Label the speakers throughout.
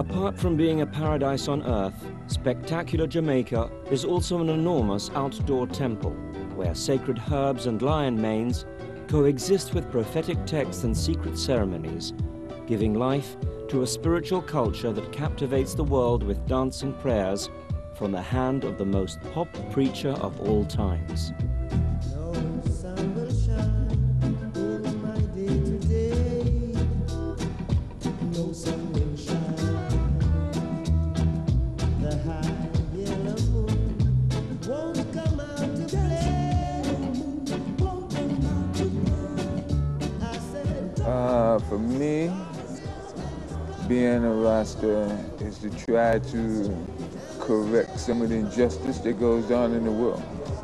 Speaker 1: Apart from being a paradise on earth, spectacular Jamaica is also an enormous outdoor temple where sacred herbs and lion manes coexist with prophetic texts and secret ceremonies, giving life to a spiritual culture that captivates the world with dancing prayers from the hand of the most pop preacher of all times.
Speaker 2: For me, being a Rasta is to try to correct some of the injustice that goes on in the world.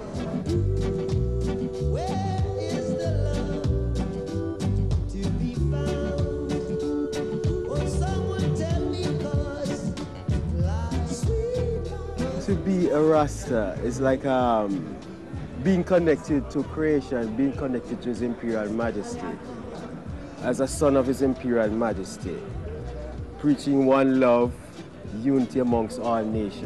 Speaker 3: To be a Rasta is like being connected to creation, being connected to His Imperial Majesty. As a son of His Imperial Majesty, preaching one love, unity amongst all nations.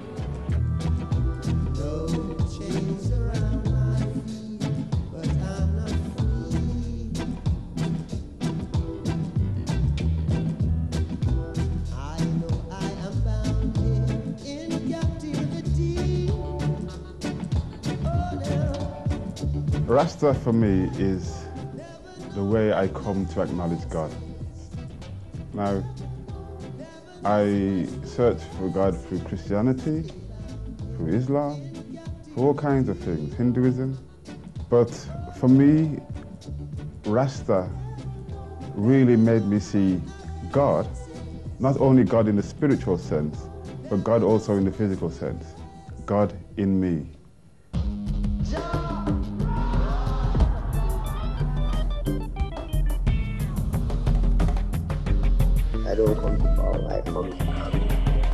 Speaker 4: Rasta for me is the way I come to acknowledge God. Now, I search for God through Christianity, through Islam, for all kinds of things, Hinduism. But for me, Rasta really made me see God, not only God in the spiritual sense, but God also in the physical sense, God in me.
Speaker 5: I don't come to power, I come to power.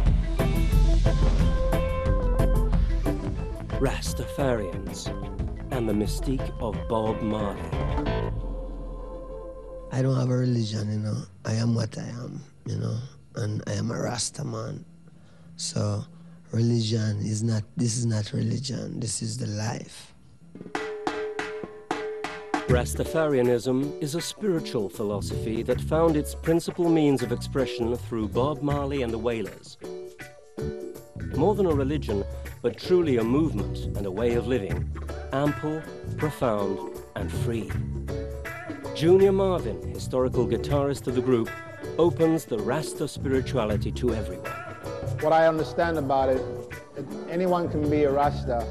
Speaker 1: Rastafarians and the mystique of Bob Marley.
Speaker 5: I don't have a religion, you know. I am what I am, you know, and I am a Rasta man. So religion is not, this is not religion, this is the life.
Speaker 1: Rastafarianism is a spiritual philosophy that found its principal means of expression through Bob Marley and the Wailers. More than a religion, but truly a movement and a way of living, ample, profound, and free. Junior Marvin, historical guitarist of the group, opens the Rasta spirituality to everyone.
Speaker 6: What I understand about it, anyone can be a Rasta.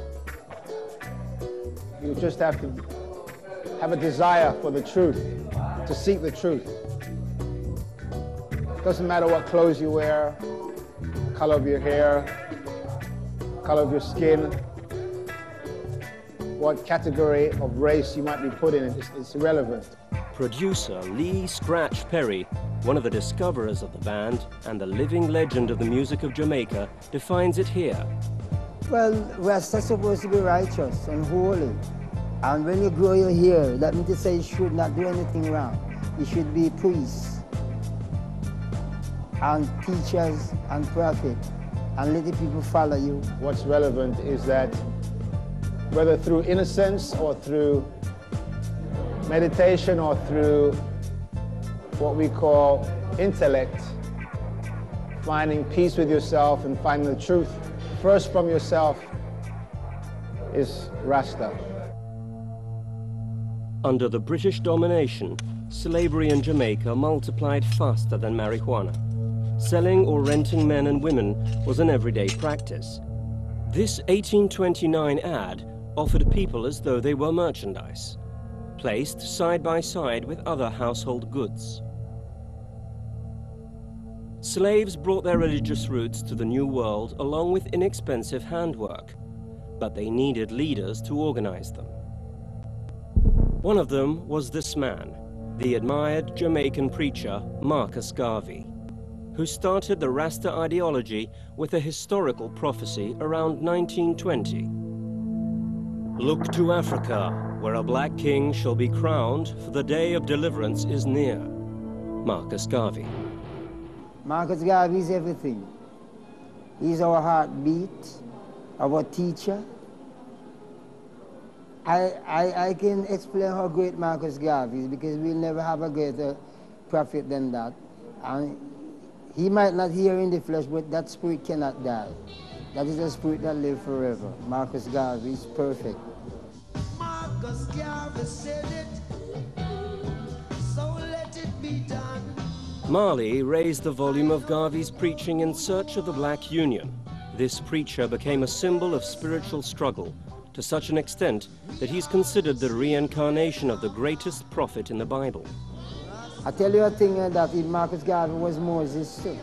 Speaker 6: You just have to have a desire for the truth, to seek the truth. It doesn't matter what clothes you wear, color of your hair, color of your skin, what category of race you might be put in, it's irrelevant.
Speaker 1: Producer Lee Scratch Perry, one of the discoverers of the band and the living legend of the music of Jamaica, defines it here.
Speaker 7: Well, Rasta's supposed to be righteous and holy. And when you grow your hair, that means to say you should not do anything wrong. You should be priests and teachers and prophets and let the people follow you.
Speaker 6: What's relevant is that whether through innocence or through meditation or through what we call intellect, finding peace with yourself and finding the truth first from yourself is Rasta.
Speaker 1: Under the British domination, slavery in Jamaica multiplied faster than marijuana. Selling or renting men and women was an everyday practice. This 1829 ad offered people as though they were merchandise, placed side by side with other household goods. Slaves brought their religious roots to the New World along with inexpensive handwork, but they needed leaders to organize them. One of them was this man, the admired Jamaican preacher Marcus Garvey, who started the Rasta ideology with a historical prophecy around 1920. Look to Africa, where a black king shall be crowned, for the day of deliverance is near. Marcus Garvey.
Speaker 7: Marcus Garvey is everything. He's our heartbeat, our teacher. I can explain how great Marcus Garvey is because we'll never have a greater prophet than that. And he might not hear in the flesh, but that spirit cannot die. That is a spirit that lives forever. Marcus Garvey is perfect.
Speaker 8: Marcus Garvey said it, so let it be done.
Speaker 1: Marley raised the volume of Garvey's preaching in search of the black union. This preacher became a symbol of spiritual struggle, to such an extent that he's considered the reincarnation of the greatest prophet in the Bible.
Speaker 7: I tell you a thing that if Marcus Garvey was Moses too.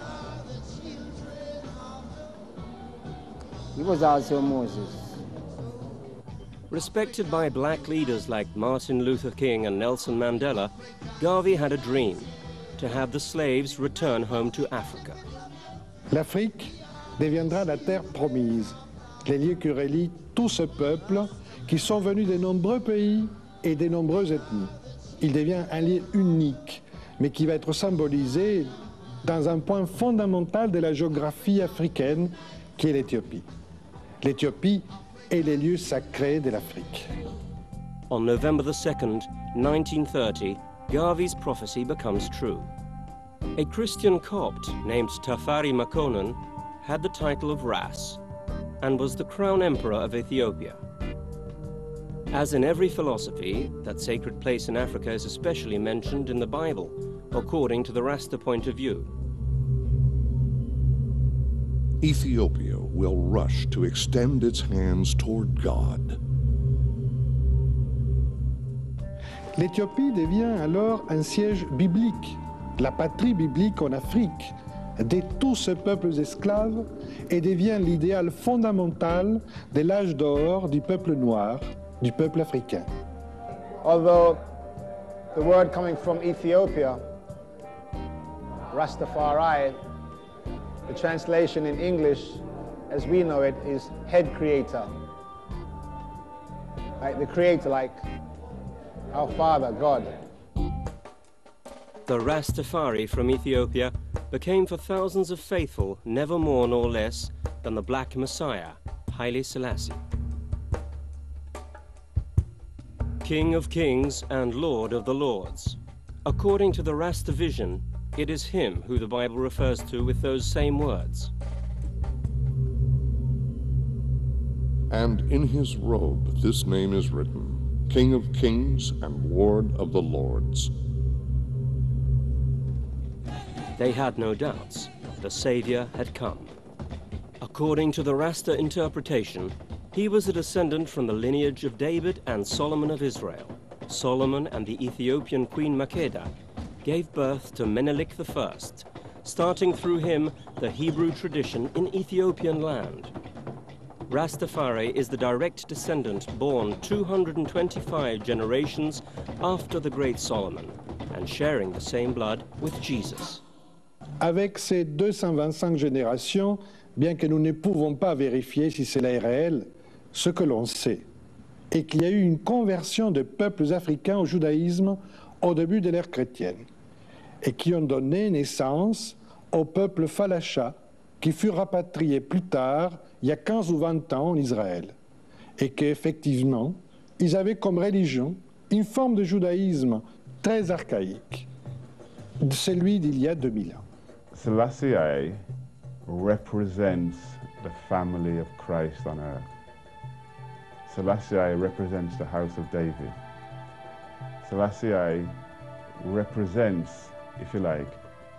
Speaker 7: He was also Moses.
Speaker 1: Respected by black leaders like Martin Luther King and Nelson Mandela, Garvey had a dream: to have the slaves return home to Africa.
Speaker 9: L'Afrique deviendra la terre promise, les lieux qui relient tout ce peuple qui sont venus de nombreux pays et de nombreuses ethnies. Il devient un lieu unique, mais qui va être symbolisé dans un point fondamental de la géographie africaine, qui est l'Éthiopie. L'Éthiopie est le lieu sacré de l'Afrique.
Speaker 1: On November the 2nd, 1930, Garvey's prophecy becomes true. A Christian Copt named Tafari Makonnen had the title of Ras and was the crown emperor of Ethiopia. As in every philosophy, that sacred place in Africa is especially mentioned in the Bible, according to the Rasta point of view.
Speaker 10: Ethiopia will rush to extend its hands toward God.
Speaker 9: L'Éthiopie devient alors un siège biblique, la patrie biblique en Afrique, de tous ces peuples esclaves, et devient l'idéal fondamental de l'âge d'or du peuple noir, du peuple africain.
Speaker 6: Although the word coming from Ethiopia, Rastafari, the translation in English, as we know it, is head creator. Like the creator, like our Father, God.
Speaker 1: The Rastafari from Ethiopia became for thousands of faithful never more nor less than the Black Messiah, Haile Selassie. King of kings and Lord of the lords. According to the Rasta vision, it is him who the Bible refers to with those same words.
Speaker 10: And in his robe this name is written, King of Kings and Lord of the Lords.
Speaker 1: They had no doubts. The Savior had come. According to the Rasta interpretation, he was a descendant from the lineage of David and Solomon of Israel. Solomon and the Ethiopian Queen Makeda gave birth to Menelik I, starting through him the Hebrew tradition in Ethiopian land. Rastafari is the direct descendant born 225 generations after the great Solomon and sharing the same blood with Jesus.
Speaker 9: Avec ces 225 générations, bien que nous ne pouvons pas vérifier si cela est réel, ce que l'on sait est qu'il y a eu une conversion de peuples africains au judaïsme au début de l'ère chrétienne et qui ont donné naissance au peuple Falasha qui fut rapatrié plus tard, il y a 15 ou 20 ans en Israël, et qu'effectivement, ils avaient comme religion une forme de judaïsme très archaïque, celui d'il y a 2000 ans.
Speaker 4: Selassie represents the family of Christ on earth. Selassie represents the house of David. Selassie represents, if you like,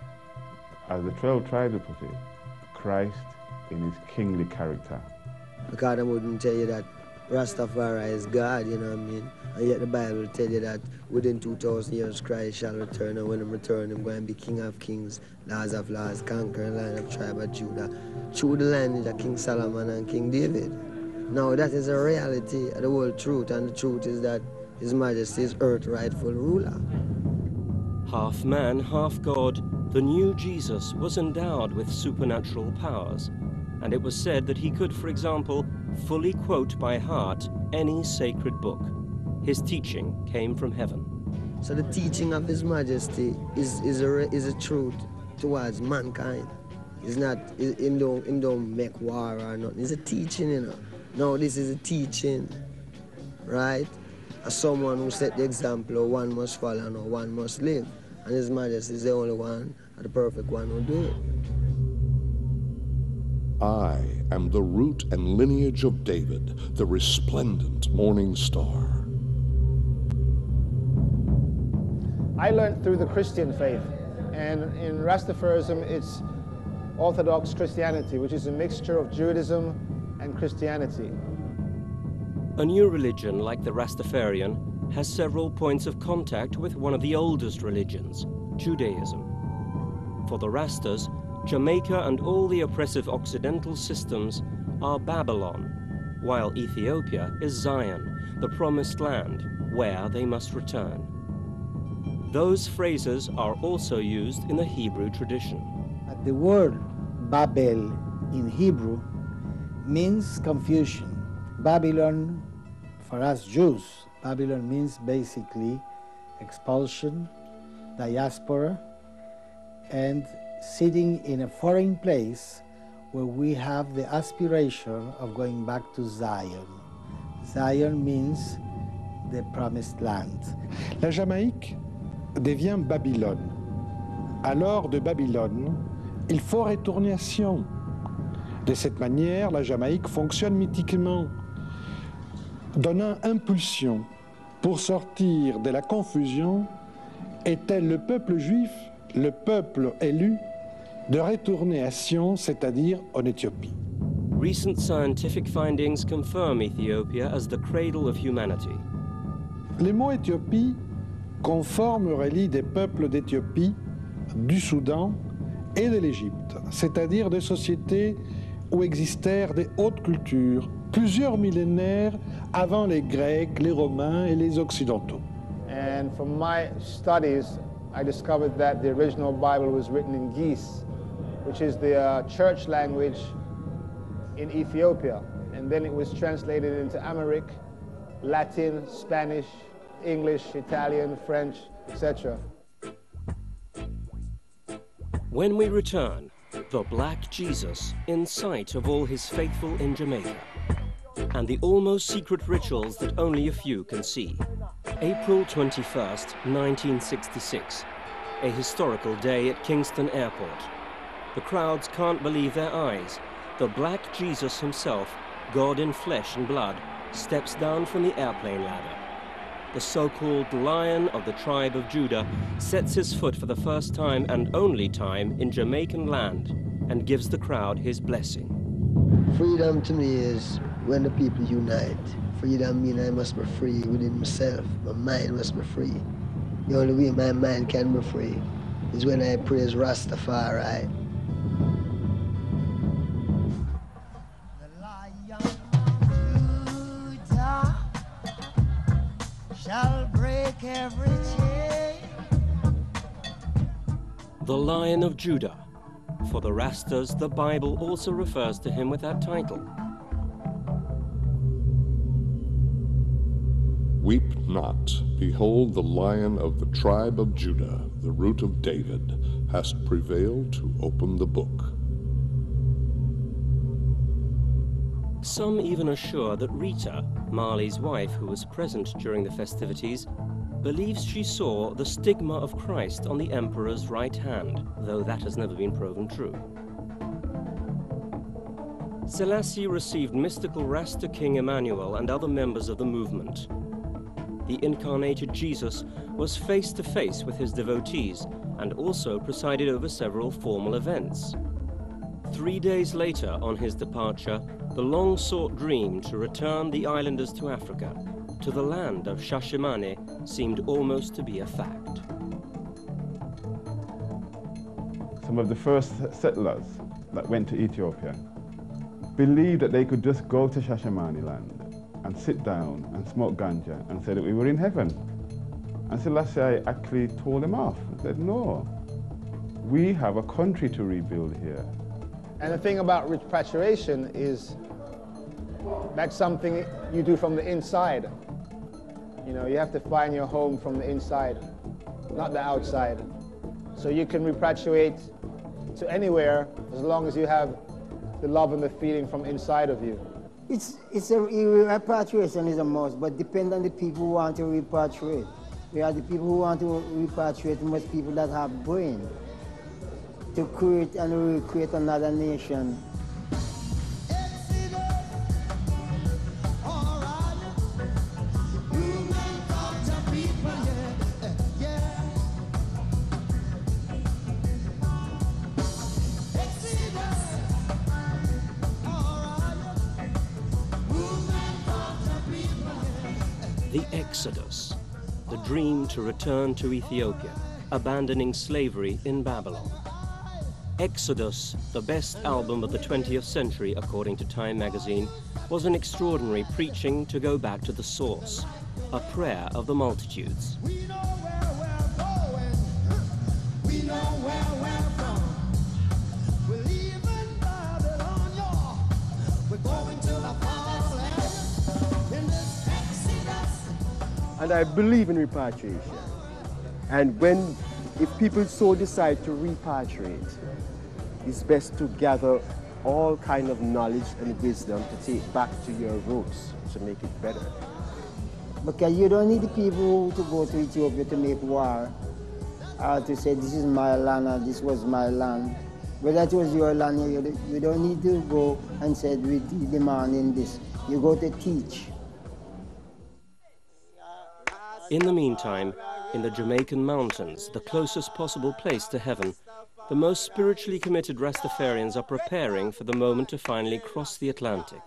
Speaker 4: as the 12 tribes put it, Christ in his kingly character.
Speaker 5: Because I wouldn't tell you that Rastafari is God, you know what I mean? And yet the Bible will tell you that within 2,000 years Christ shall return, and when he returns, he's going to be King of Kings, Lords of Lords, conquering line of tribe of Judah, through the lineage of King Solomon and King David. Now that is a reality, the whole truth, and the truth is that His Majesty is earth's rightful ruler.
Speaker 1: Half man, half God, the new Jesus was endowed with supernatural powers, and it was said that he could, for example, fully quote by heart any sacred book. His teaching came from heaven.
Speaker 5: So the teaching of His Majesty is a truth. towards mankind. It's not, it don't make war or nothing. It's a teaching, you know. No, this is a teaching, right? As someone who set the example of one must follow and one must live. And His Majesty is the only one, the perfect one who do it.
Speaker 10: I am the root and lineage of David, the resplendent morning star.
Speaker 6: I learned through the Christian faith, and in Rastafarism it's Orthodox Christianity, which is a mixture of Judaism and Christianity.
Speaker 1: A new religion like the Rastafarian has several points of contact with one of the oldest religions, Judaism. For the Rastas, Jamaica and all the oppressive Occidental systems are Babylon, while Ethiopia is Zion, the promised land, where they must return. Those phrases are also used in the Hebrew tradition.
Speaker 11: The word Babel in Hebrew means confusion. Babylon, for us Jews, Babylon means basically expulsion, diaspora, and sitting in a foreign place where we have the aspiration of going back to Zion. Zion means the promised land.
Speaker 9: La Jamaïque devient Babylone. Alors de Babylone, il faut retourner à Sion. De cette manière, la Jamaïque fonctionne mythiquement, donnant impulsion pour sortir de la confusion et tel le peuple juif, le peuple élu, de retourner à Sion, c'est-à-dire en Éthiopie.
Speaker 1: Recent scientific findings confirm Ethiopia as the cradle of humanity.
Speaker 9: Les mots Éthiopie conforment relie des peuples d'Éthiopie, du Soudan et de l'Égypte, c'est-à-dire des sociétés où existèrent des hautes cultures plusieurs millénaires avant les Grecs, les Romains et les Occidentaux.
Speaker 6: And from my studies, I discovered that the original Bible was written in Ge'ez, which is the church language in Ethiopia. And then it was translated into Amharic, Latin, Spanish, English, Italian, French, etc.
Speaker 1: When we return, the Black Jesus in sight of all his faithful in Jamaica, and the almost secret rituals that only a few can see. April 21st, 1966, a historical day at Kingston Airport. The crowds can't believe their eyes. The Black Jesus himself, God in flesh and blood, steps down from the airplane ladder. The so-called Lion of the tribe of Judah sets his foot for the first time and only time in Jamaican land and gives the crowd his blessing.
Speaker 5: Freedom to me is when the people unite. Freedom means I must be free within myself. My mind must be free. The only way my mind can be free is when I praise Rastafari.
Speaker 8: The Lion of Judah shall break every chain.
Speaker 1: The Lion of Judah. For the Rastas, the Bible also refers to him with that title.
Speaker 10: Weep not, behold the Lion of the tribe of Judah, the root of David, hast prevailed to open the book.
Speaker 1: Some even assure that Rita, Marley's wife who was present during the festivities, believes she saw the stigma of Christ on the emperor's right hand, though that has never been proven true. Selassie received mystical Rasta King Emmanuel and other members of the movement. The incarnated Jesus was face to face with his devotees and also presided over several formal events. 3 days later, on his departure, the long-sought dream to return the islanders to Africa, to the land of Shashamane, seemed almost to be a fact.
Speaker 4: Some of the first settlers that went to Ethiopia believed that they could just go to Shashamane land and sit down and smoke ganja and say that we were in heaven. And Selassie actually told them off and said, no, we have a country to rebuild here.
Speaker 6: And the thing about repatriation is that's something you do from the inside. You know, you have to find your home from the inside, not the outside. So you can repatriate to anywhere as long as you have the love and the feeling from inside of you.
Speaker 7: Repatriation is a must, but depend on the people who want to repatriate. We are the people who want to repatriate, most people that have brain to create and recreate another nation.
Speaker 1: The Exodus, the dream to return to Ethiopia, abandoning slavery in Babylon. Exodus, the best album of the 20th century according to Time magazine, was an extraordinary preaching to go back to the source, a prayer of the multitudes.
Speaker 3: And I believe in repatriation. And if people so decide to repatriate, it's best to gather all kind of knowledge and wisdom to take back to your roots to make it better.
Speaker 7: Because you don't need the people to go to Ethiopia to make war, or to say this is my land or this was my land. Whether it was your land, you don't need to go and say we demanding this. You go to teach.
Speaker 1: In the meantime, in the Jamaican mountains, the closest possible place to heaven, the most spiritually committed Rastafarians are preparing for the moment to finally cross the Atlantic.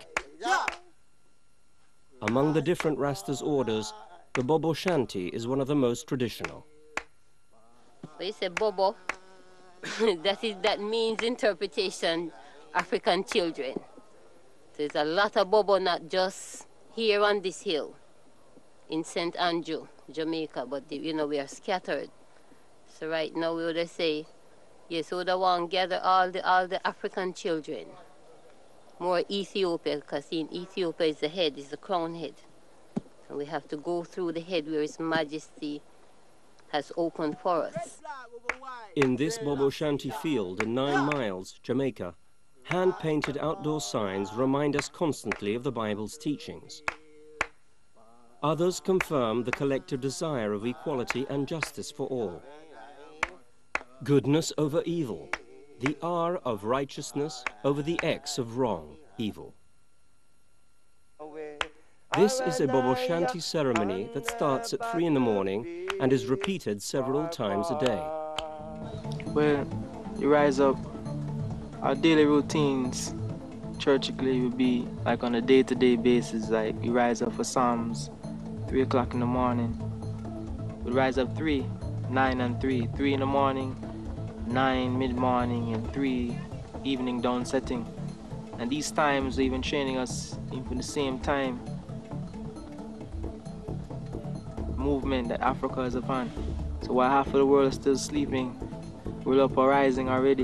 Speaker 1: Among the different Rastas' orders, the Bobo Shanti is one of the most traditional.
Speaker 12: When you say Bobo, that means interpretation African children. There's a lot of Bobo, not just here on this hill in St. Andrew, Jamaica, but we are scattered. So right now we would say, yes, we would want to gather all the African children, more Ethiopia, because in Ethiopia is the head, is the crown head. And we have to go through the head where His Majesty has opened for us.
Speaker 1: In this Bobo Shanti field in 9 Miles, Jamaica, hand-painted outdoor signs remind us constantly of the Bible's teachings. Others confirm the collective desire of equality and justice for all. Goodness over evil, the R of righteousness over the X of wrong, evil. This is a Bobo Shanti ceremony that starts at 3 in the morning and is repeated several times a day.
Speaker 13: Well, you rise up, our daily routines churchically would be like on a day-to-day basis, like we rise up for Psalms, 3 o'clock in the morning. We rise up 3, 9 and 3, 3 in the morning, 9 mid-morning, and 3 evening down setting. And these times are even training us for the same time movement that Africa is upon. So while half of the world is still sleeping, we're up or rising already,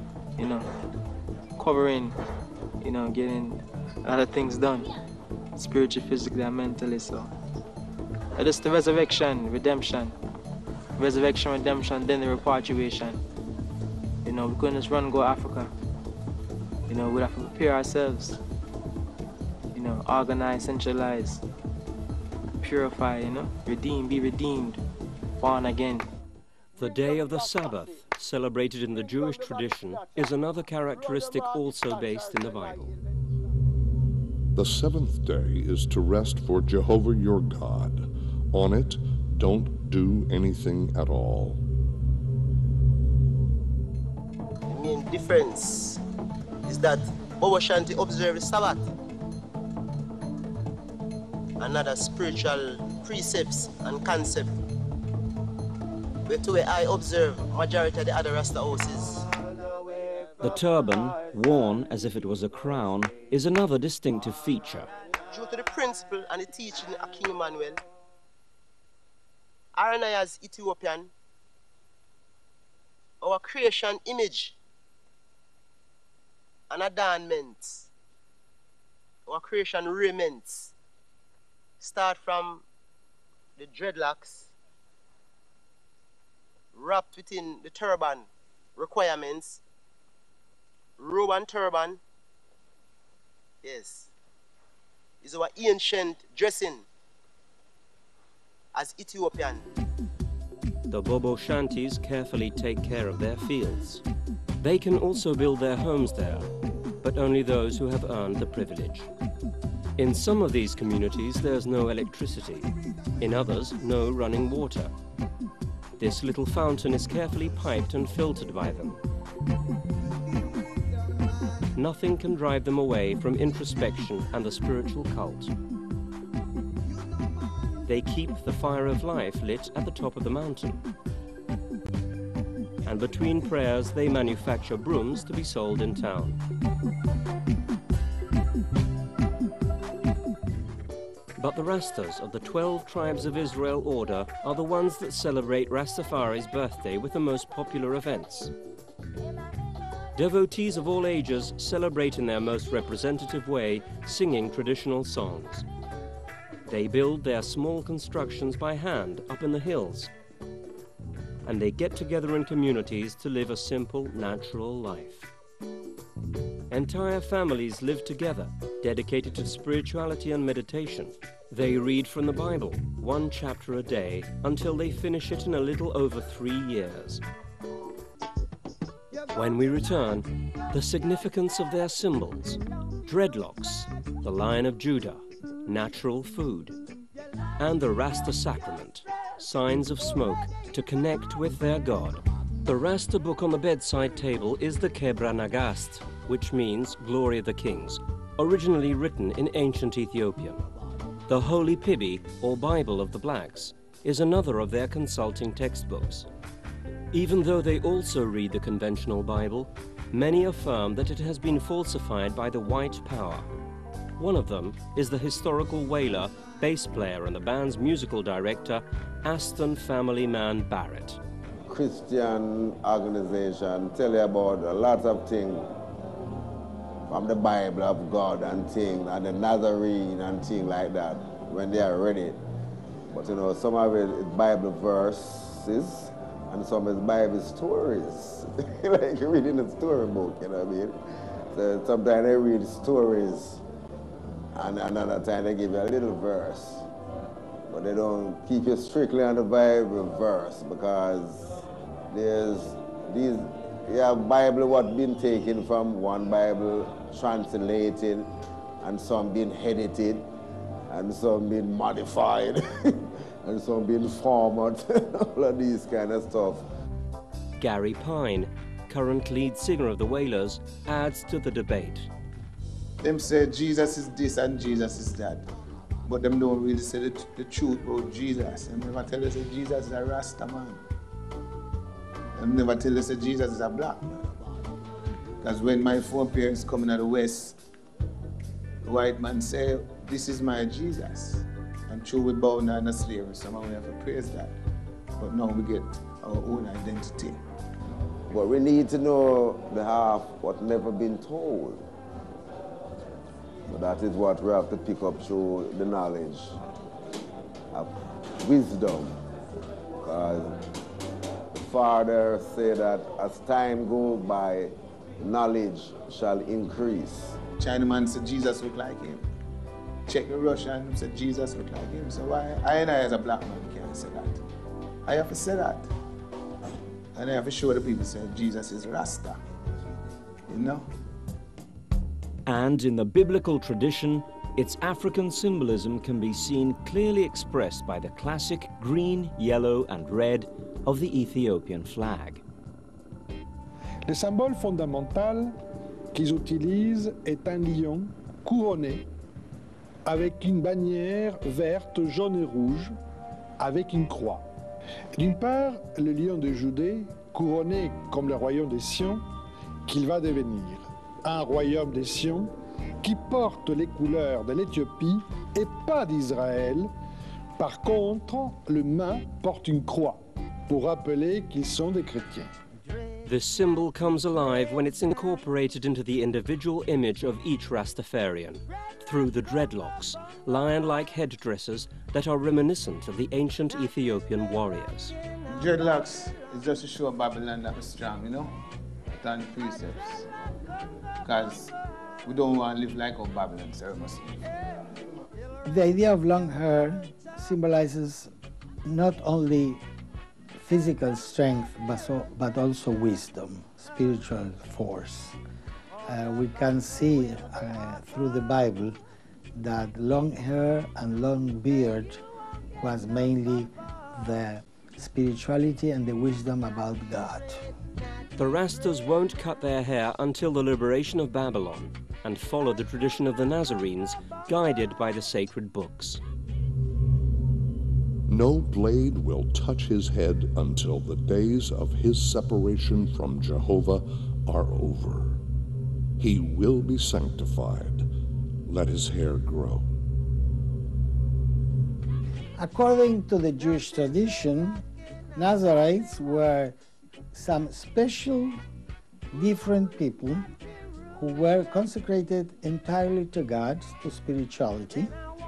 Speaker 13: covering, getting a lot of things done, spiritually, physically, and mentally. So it's the resurrection, redemption, then the repatriation. We couldn't just run and go to Africa. We'd have to prepare ourselves, organize, centralize, purify, redeem, be redeemed, born again.
Speaker 1: The day of the Sabbath, celebrated in the Jewish tradition, is another characteristic also based in the Bible.
Speaker 10: The 7th day is to rest for Jehovah your God. On it, don't do anything at all.
Speaker 14: The main difference is that Bobo Shanti observes Sabbath. Another spiritual precepts and concept. Where I observe majority of the other Rasta houses.
Speaker 1: The turban, worn as if it was a crown, is another distinctive feature.
Speaker 14: Due to the principle and the teaching of King Emmanuel, Arana as Ethiopian, our creation image and adornments, our creation raiments, start from the dreadlocks, wrapped within the turban requirements, robe and turban. Yes. Is our ancient dressing as Ethiopian.
Speaker 1: The Bobo shanties carefully take care of their fields. They can also build their homes there, but only those who have earned the privilege. In some of these communities, there's no electricity. In others, no running water. This little fountain is carefully piped and filtered by them. Nothing can drive them away from introspection and the spiritual cult. They keep the fire of life lit at the top of the mountain. And between prayers, they manufacture brooms to be sold in town. But the Rastas of the 12 Tribes of Israel order are the ones that celebrate Rastafari's birthday with the most popular events. Devotees of all ages celebrate in their most representative way, singing traditional songs. They build their small constructions by hand up in the hills. And they get together in communities to live a simple, natural life. Entire families live together, dedicated to spirituality and meditation. They read from the Bible, 1 chapter a day, until they finish it in a little over 3 years. When we return, the significance of their symbols, dreadlocks, the Lion of Judah, natural food, and the Rasta sacrament, signs of smoke to connect with their God. The Rasta book on the bedside table is the Kebra Nagast, which means Glory of the Kings, originally written in ancient Ethiopian. The Holy Pibi, or Bible of the Blacks, is another of their consulting textbooks. Even though they also read the conventional Bible, many affirm that it has been falsified by the white power. One of them is the historical whaler, bass player and the band's musical director, Aston Family Man Barrett.
Speaker 15: Christian organization tell you about a lot of things from the Bible of God and things, and the Nazarene and things like that when they are ready. But you know, some of it is Bible verses and some is Bible stories. Like you're reading a storybook, you know what I mean? So sometimes they read stories and another time they give you a little verse. But they don't keep you strictly on the Bible verse because there's these, you have Bible what been taken from one Bible, translated, and some been edited, and some been modified, and some been formatted, all of these kind of stuff.
Speaker 1: Gary Pine, current lead singer of the Wailers, adds to the debate.
Speaker 16: Them say Jesus is this and Jesus is that, but them don't really say the truth about Jesus. Them never tell us that Jesus is a Rasta man. Them never tell us that Jesus is a black man. Because when my foreparents coming out of the West, the white man say, this is my Jesus. And true we bow down to slavery, somehow we have to praise that. But now we get our own identity.
Speaker 15: But we need to know the half what never been told. But that is what we have to pick up through the knowledge of wisdom. Because the Father said that as time goes by, knowledge shall increase.
Speaker 16: Chinaman said Jesus look like him. Check the Russian said Jesus look like him. So why I and I as a black man can't say that? I have to say that. And I have to show the people say Jesus is Rasta. You know?
Speaker 1: And in the biblical tradition, its African symbolism can be seen clearly expressed by the classic green, yellow, and red of the Ethiopian flag.
Speaker 9: Le symbole fondamental qu'ils utilisent est un lion couronné avec une bannière verte, jaune et rouge avec une croix. D'une part, le lion de Judée, couronné comme le royaume des Sions, qu'il va devenir. Un royaume des Sions qui porte les couleurs de l'Éthiopie et pas d'Israël. Par contre, le main porte une croix pour rappeler qu'ils sont des chrétiens.
Speaker 1: This symbol comes alive when it's incorporated into the individual image of each Rastafarian, through the dreadlocks, lion-like headdresses that are reminiscent of the ancient Ethiopian warriors.
Speaker 16: Dreadlocks is just to show Babylon that was strong, you know? Than precepts. because we don't want to live like our Babylon servants.
Speaker 11: The idea of long hair symbolizes not only physical strength, but also wisdom, spiritual force. We can see through the Bible that long hair and long beard was mainly the spirituality and the wisdom about God.
Speaker 1: The Rastas won't cut their hair until the liberation of Babylon and follow the tradition of the Nazarenes, guided by the sacred books.
Speaker 10: No blade will touch his head until the days of his separation from Jehovah are over. He will be sanctified. Let his hair grow.
Speaker 11: According to the Jewish tradition, Nazarites were some special, different people who were consecrated entirely to God, to spirituality.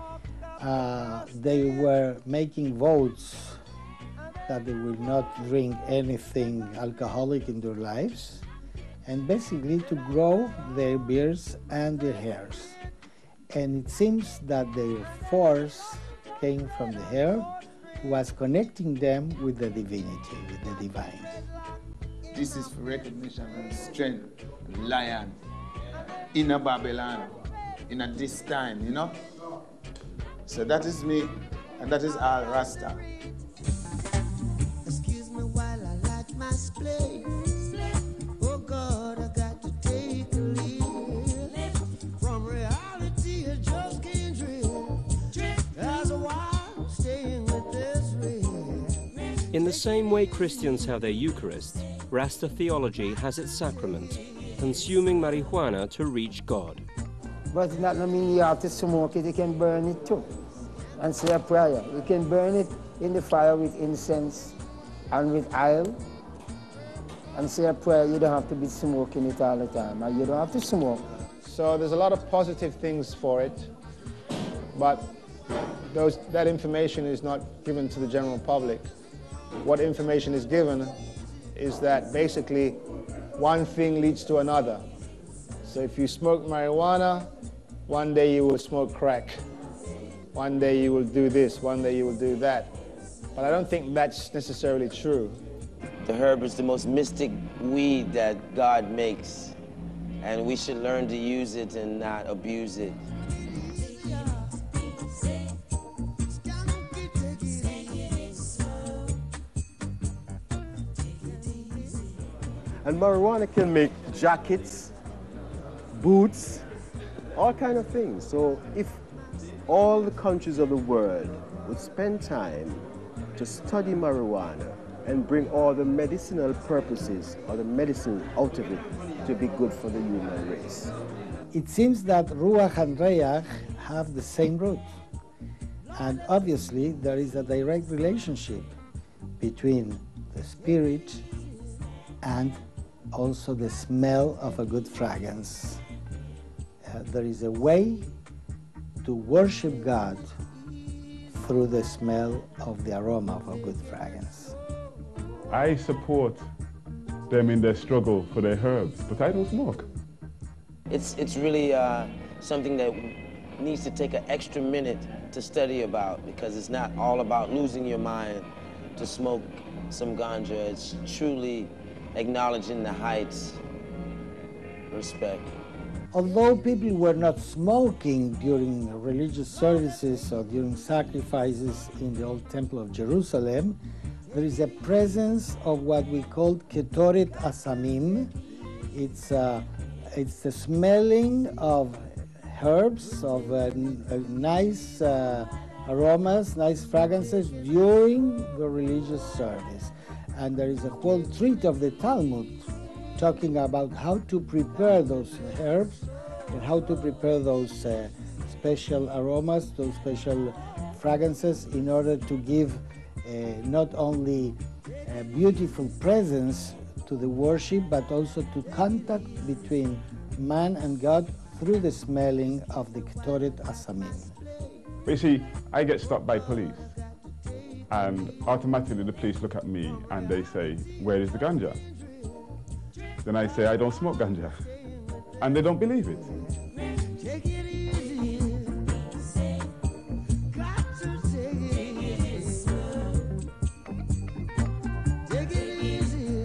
Speaker 11: They were making vows that they will not drink anything alcoholic in their lives, and basically to grow their beards and their hairs. And it seems that their force came from the hair, was connecting them with the divinity, with the divine.
Speaker 16: This is for recognition and strength, lion, in a Babylon, in a this time, you know? So that is me, and that is our Rasta.
Speaker 8: Excuse me while I light my splay. Oh God, I got to take a leave from reality. I just can't drift as a wild staying with this rain.
Speaker 1: In the same way Christians have their Eucharist, Rasta theology has its sacrament, consuming marijuana to reach God.
Speaker 7: But it does not mean you have to smoke it, you can burn it too. And say a prayer. You can burn it in the fire with incense and with oil. And say a prayer. You don't have to be smoking it all the time. And you don't have to smoke.
Speaker 6: So there's a lot of positive things for it, but that information is not given to the general public. What information is given is that basically one thing leads to another. So if you smoke marijuana, one day you will smoke crack. One day you will do this, one day you will do that. But I don't think that's necessarily true.
Speaker 17: The herb is the most mystic weed that God makes, and we should learn to use it and not abuse it.
Speaker 3: And marijuana can make jackets, boots, all kind of things. So if all the countries of the world would spend time to study marijuana and bring all the medicinal purposes or the medicine out of it to be good for the human race.
Speaker 11: It seems that Ruach and Reyach have the same root. And obviously there is a direct relationship between the spirit and also the smell of a good fragrance. There is a way to worship God through the smell of the aroma of a good fragrance.
Speaker 4: I support them in their struggle for their herbs, but I don't smoke.
Speaker 17: It's really something that needs to take an extra minute to study about, because it's not all about losing your mind to smoke some ganja. It's truly acknowledging the heights, respect.
Speaker 11: Although people were not smoking during religious services or during sacrifices in the old Temple of Jerusalem, there is a presence of what we call Ketoret Asamim. It's the smelling of herbs, of nice aromas, nice fragrances during the religious service. And there is a whole treat of the Talmud talking about how to prepare those herbs and how to prepare those special aromas, those special fragrances in order to give not only a beautiful presence to the worship, but also to contact between man and God through the smelling of the Ketoret Asamim.
Speaker 4: But you see, I get stopped by police, and automatically the police look at me and they say, "Where is the ganja?" Then I say, "I don't smoke ganja." And they don't believe it.
Speaker 8: Take it easy. Got to take it easy. Take it easy.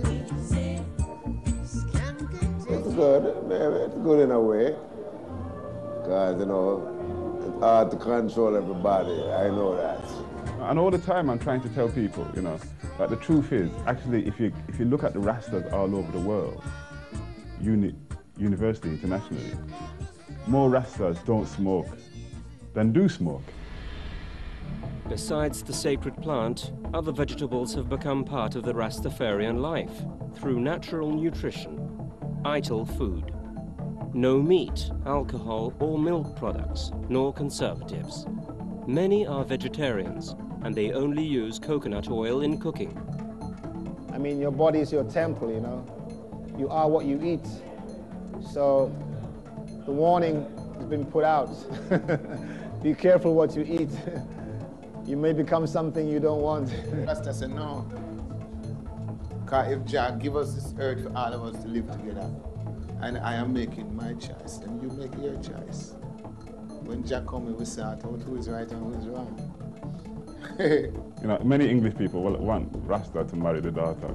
Speaker 15: It's good, maybe it's good in a way. Because, you know, it's hard to control everybody. I know that.
Speaker 4: And all the time I'm trying to tell people, you know, that the truth is, actually, if you look at the Rastas all over the world, universally, internationally, more Rastas don't smoke than do smoke.
Speaker 1: Besides the sacred plant, other vegetables have become part of the Rastafarian life through natural nutrition, ital food. No meat, alcohol or milk products, nor conservatives. Many are vegetarians, and they only use coconut oil in cooking.
Speaker 6: I mean, your body is your temple, you know. You are what you eat. So the warning has been put out. Be careful what you eat. You may become something you don't want.
Speaker 16: Rasta said no. Because if Jah give us this earth for all of us to live together, and I am making my choice, and you make your choice. When Jah comes, we sort out who is right and who is wrong.
Speaker 4: You know, many English people want Rasta to marry the daughter.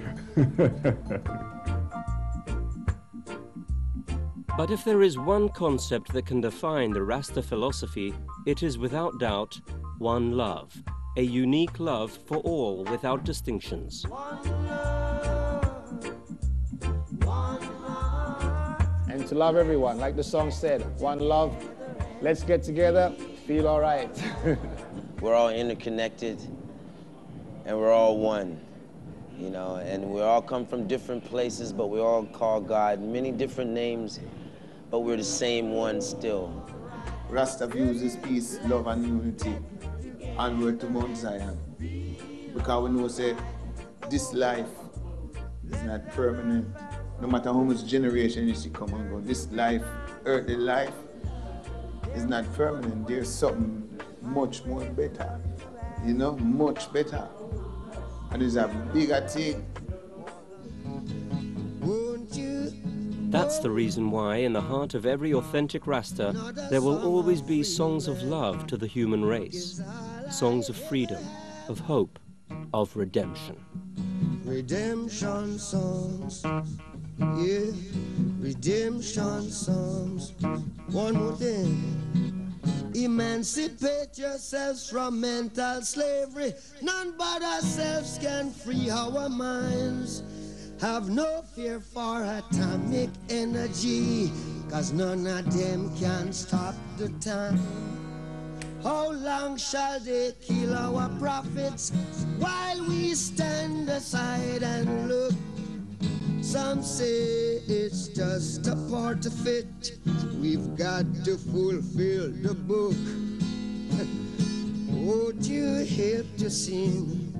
Speaker 1: But if there is one concept that can define the Rasta philosophy, it is without doubt one love, a unique love for all without distinctions.
Speaker 6: And to love everyone, like the song said, one love, let's get together, feel all right.
Speaker 17: We're all interconnected, and we're all one, you know, and we all come from different places, but we all call God many different names, but we're the same one still.
Speaker 16: Rasta views is peace, love, and unity, onward to Mount Zion. Because we know, say, this life is not permanent. No matter how much generation you see come and go, this life, earthly life, is not permanent. There's something much more better, you know, much better. And it's a bigger thing.
Speaker 1: That's the reason why, in the heart of every authentic Rasta, there will always be songs of love to the human race, songs of freedom, of hope, of redemption.
Speaker 8: Redemption songs, yeah, redemption songs. One more thing. Emancipate yourselves from mental slavery. None but ourselves can free our minds. Have no fear for atomic energy, 'cause none of them can stop the time. How long shall they kill our prophets while we stand aside and look? Some say it's just a part of it. We've got to fulfill the book. Would you help to sing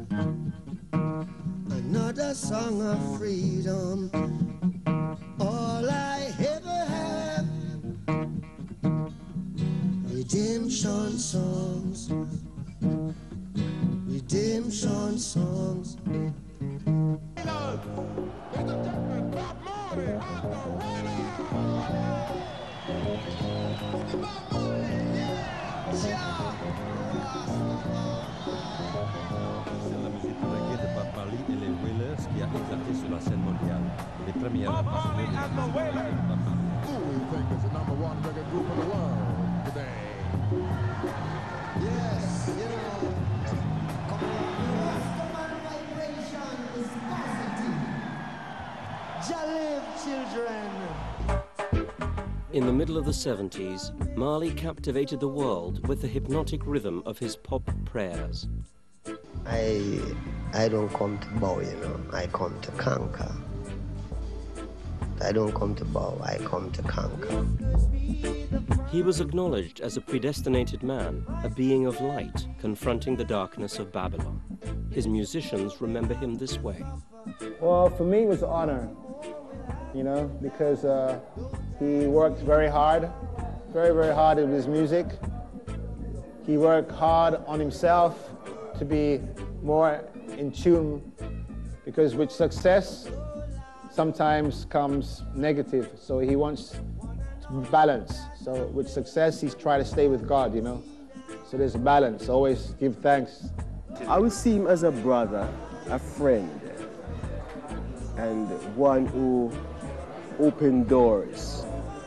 Speaker 8: another song of freedom? All I ever have, redemption songs, redemption songs.
Speaker 18: C'est la musique reggae de Bob Marley et les Wailers qui a éclaté sur la scène mondiale. Les premières passionnés de la musique reggae de Bob Marley.
Speaker 19: Who we think is the number one reggae group in the world today?
Speaker 8: Yes, you know, Rastaman vibration is positive. Jah live, children.
Speaker 1: In the middle of the 70s, Marley captivated the world with the hypnotic rhythm of his pop prayers.
Speaker 5: I don't come to bow, you know, I come to conquer. I don't come to bow, I come to conquer.
Speaker 1: He was acknowledged as a predestinated man, a being of light, confronting the darkness of Babylon. His musicians remember him this way.
Speaker 6: Well, for me, it was an honor, you know, because he worked very hard, very hard with his music. He worked hard on himself to be more in tune, because with success sometimes comes negative. So he wants balance. So with success, he's trying to stay with God, you know. So there's a balance. Always give thanks.
Speaker 3: I would see him as a brother, a friend, and one who opened doors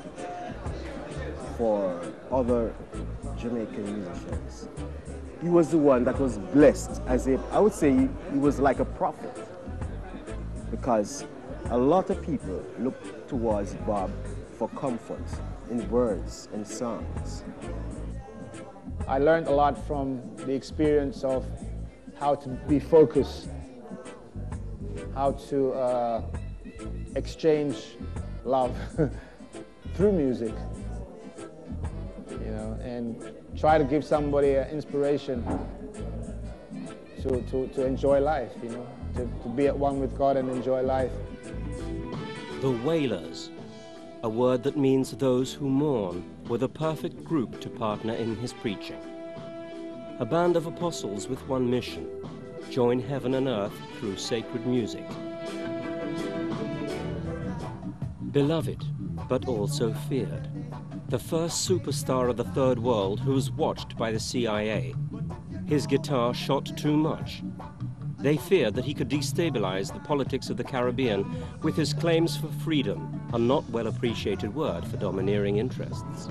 Speaker 3: for other Jamaican musicians. He was the one that was blessed as if, I would say he was like a prophet, because a lot of people look towards Bob for comfort in words and songs.
Speaker 6: I learned a lot from the experience of how to be focused, how to exchange love through music, you know, and try to give somebody an inspiration to enjoy life, you know, to be at one with God and enjoy life.
Speaker 1: The Wailers, a word that means those who mourn, were the perfect group to partner in his preaching. A band of apostles with one mission: join heaven and earth through sacred music. Beloved, but also feared. The first superstar of the Third World who was watched by the CIA. His guitar shot too much. They feared that he could destabilize the politics of the Caribbean with his claims for freedom, a not well appreciated word for domineering interests.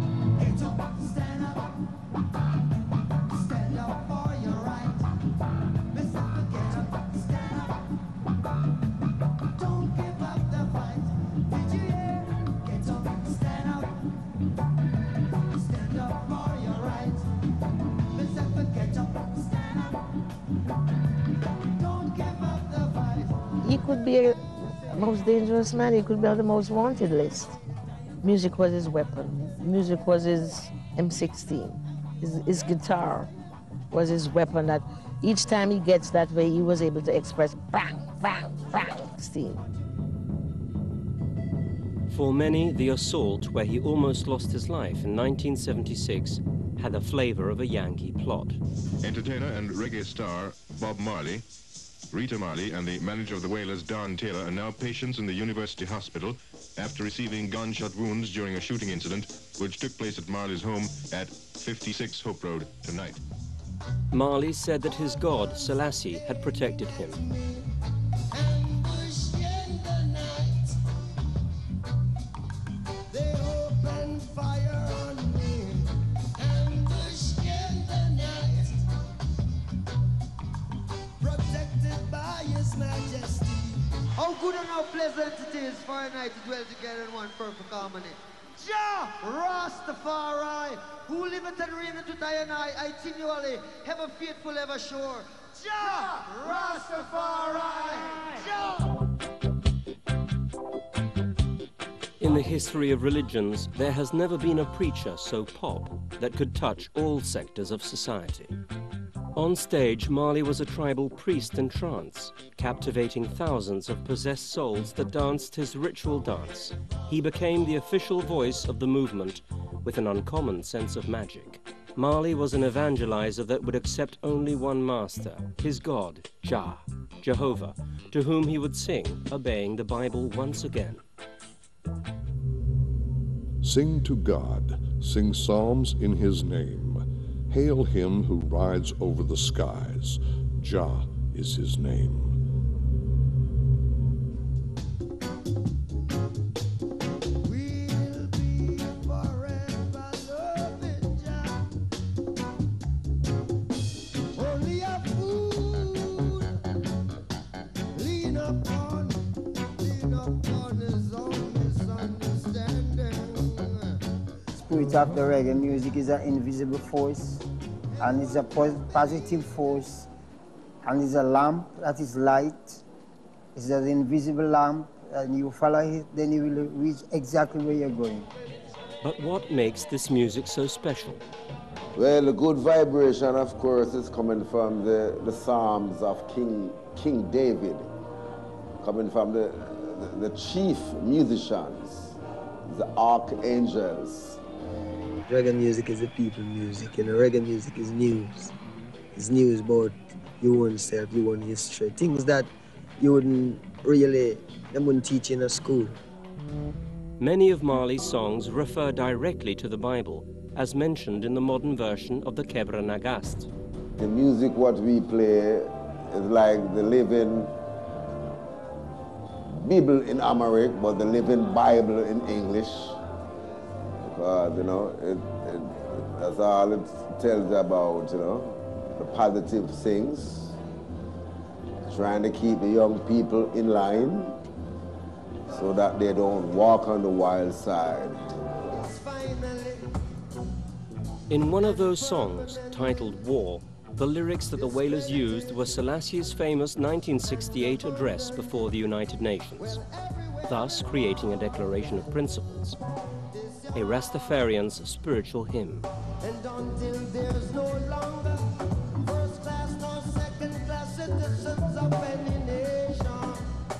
Speaker 20: He could be a most dangerous man. He could be on the most wanted list. Music was his weapon. Music was his M16. His guitar was his weapon that each time he gets that way, he was able to express bang, bang, bang, steam.
Speaker 1: For many, the assault, where he almost lost his life in 1976, had the flavor of a Yankee plot.
Speaker 21: Entertainer and reggae star Bob Marley, Rita Marley, and the manager of the Wailers, Don Taylor, are now patients in the University Hospital after receiving gunshot wounds during a shooting incident which took place at Marley's home at 56 Hope Road tonight.
Speaker 1: Marley said that his god, Selassie, had protected him.
Speaker 22: How good and how pleasant it is for a night to dwell together in one perfect harmony. Jah Rastafari, who liveth and reigneth with I and I continually, ever faithful, ever sure. Jah Rastafari, Jah!
Speaker 1: In the history of religions, there has never been a preacher so pop that could touch all sectors of society. On stage, Marley was a tribal priest in trance, captivating thousands of possessed souls that danced his ritual dance. He became the official voice of the movement with an uncommon sense of magic. Marley was an evangelizer that would accept only one master, his God, Jah, Jehovah, to whom he would sing, obeying the Bible once again.
Speaker 10: Sing to God, sing psalms in his name. Hail him who rides over the skies. Jah is his name.
Speaker 7: Spirit of the reggae music is an invisible force, and it's a positive force, and it's a lamp that is light. It's an invisible lamp, and you follow it, then you will reach exactly where you're going.
Speaker 1: But what makes this music so special?
Speaker 15: Well, the good vibration, of course, is coming from the Psalms of King David, coming from the chief musicians, the archangels.
Speaker 5: Reggae music is the people music, and reggae music is news. It's news about your own self, your own history, things that you wouldn't really, they wouldn't teach in a school.
Speaker 1: Many of Marley's songs refer directly to the Bible, as mentioned in the modern version of the Quebra Nagast.
Speaker 15: The music what we play is like the living Bible in Amharic, but the living Bible in English. Because, you know, that's all it tells about, you know, the positive things, trying to keep the young people in line so that they don't walk on the wild side.
Speaker 1: In one of those songs, titled War, the lyrics that the Wailers used were Selassie's famous 1968 address before the United Nations, thus creating a declaration of principles, a Rastafarian's spiritual hymn.
Speaker 8: And until there's no longer first class nor second class citizens of any nation.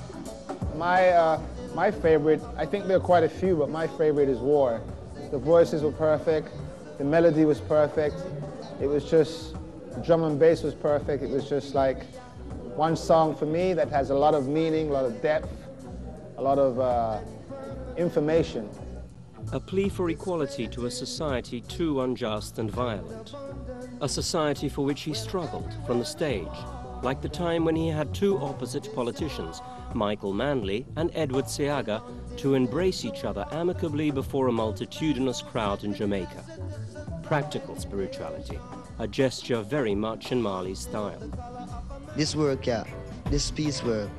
Speaker 6: My favorite, I think there are quite a few, but my favorite is War. The voices were perfect, the melody was perfect, it was just, the drum and bass was perfect, it was just like one song for me that has a lot of meaning, a lot of depth, a lot of information.
Speaker 1: A plea for equality to a society too unjust and violent. A society for which he struggled from the stage, like the time when he had two opposite politicians, Michael Manley and Edward Seaga, to embrace each other amicably before a multitudinous crowd in Jamaica. Practical spirituality, a gesture very much in Marley's style.
Speaker 5: This work, yeah, this peace work,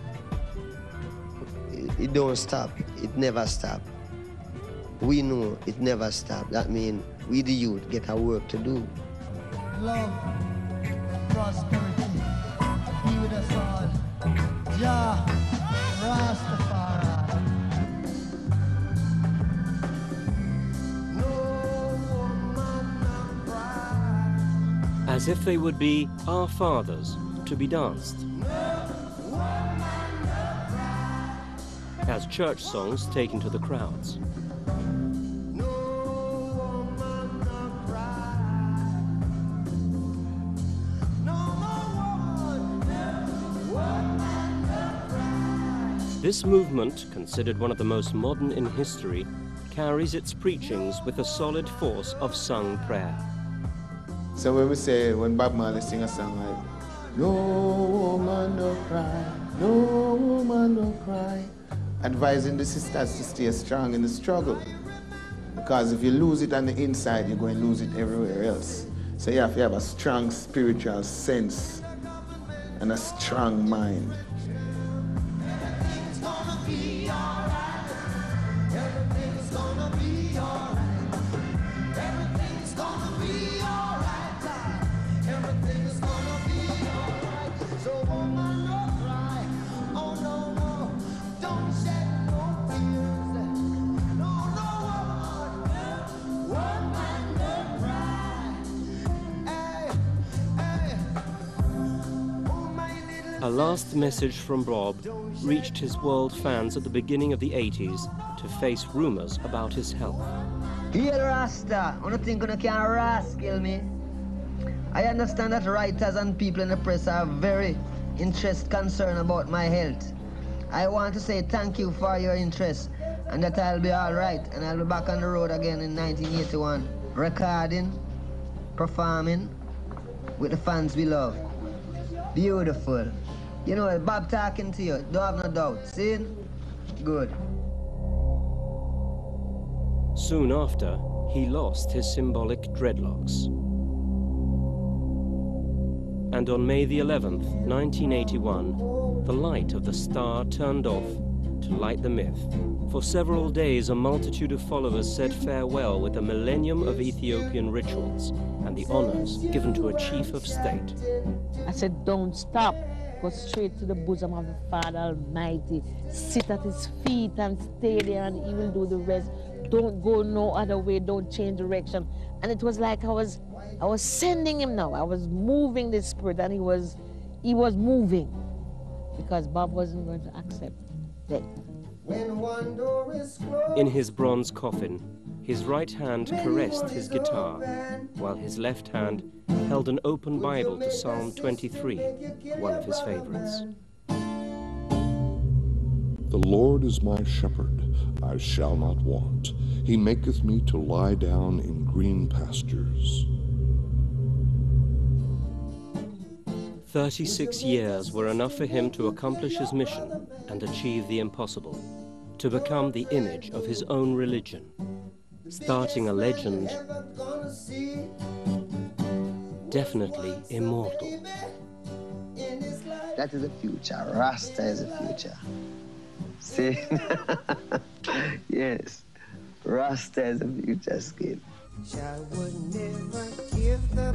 Speaker 5: it don't stop, it never stop. We know it never stop. That means we the youth get our work to do.
Speaker 8: Love, prosperity, be with us all. Jah Rastafari.
Speaker 1: As if they would be our fathers to be danced. As church songs taken to the crowds. This movement, considered one of the most modern in history, carries its preachings with a solid force of sung prayer.
Speaker 16: So when we say, when Bob Marley sing a song like, no woman no cry, no woman no cry, advising the sisters to stay strong in the struggle. Because if you lose it on the inside, you're going to lose it everywhere else. So you have to have a strong spiritual sense and a strong mind.
Speaker 1: A last message from Bob reached his world fans at the beginning of the 80s to face rumors about his health.
Speaker 5: Hail Rasta, I don't think you can rascal me. I understand that writers and people in the press are very concerned about my health. I want to say thank you for your interest and that I'll be all right and I'll be back on the road again in 1981, recording, performing with the fans we love. Beautiful. You know, Bob talking to you, don't have no doubt. See? Good.
Speaker 1: Soon after, he lost his symbolic dreadlocks. And on May the 11th, 1981, the light of the star turned off to light the myth. For several days, a multitude of followers said farewell with a millennium of Ethiopian rituals and the honors given to a chief of state.
Speaker 20: I said, don't stop. Go straight to the bosom of the Father Almighty. Sit at his feet and stay there and he will do the rest. Don't go no other way. Don't change direction. And it was like I was sending him now. I was moving the spirit and he was moving because Bob wasn't going to accept that.
Speaker 1: In his bronze coffin, his right hand caressed his guitar, while his left hand held an open Bible to Psalm 23, one of his favorites.
Speaker 10: The Lord is my shepherd, I shall not want. He maketh me to lie down in green pastures.
Speaker 1: 36 years were enough for him to accomplish his mission and achieve the impossible, to become the image of his own religion, starting a legend definitely immortal.
Speaker 5: That is the future. Rasta is the future. See? Yes. Rasta is the future, Skid.
Speaker 8: I would never give the